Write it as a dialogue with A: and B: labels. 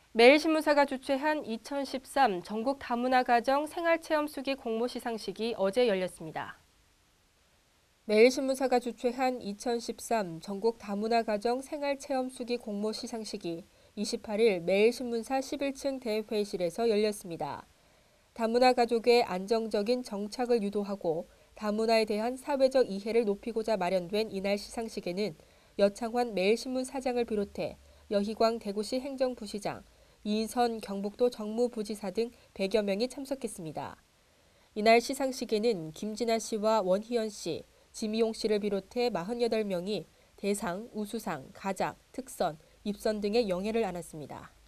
A: 매일신문사가 주최한 2013 전국 다문화가정 생활체험수기 공모 시상식이 어제 열렸습니다. 매일신문사가 주최한 2013 전국 다문화가정 생활체험수기 공모 시상식이 28일 매일신문사 11층 대회의실에서 열렸습니다. 다문화 가족의 안정적인 정착을 유도하고 다문화에 대한 사회적 이해를 높이고자 마련된 이날 시상식에는 여창환 매일신문 사장을 비롯해 여희광 대구시 행정부시장, 이인선 경북도 정무부지사 등 100여 명이 참석했습니다. 이날 시상식에는 김진아 씨와 원희연 씨, 지미용 씨를 비롯해 48명이 대상, 우수상, 가작, 특선, 입선 등의 영예를 안았습니다.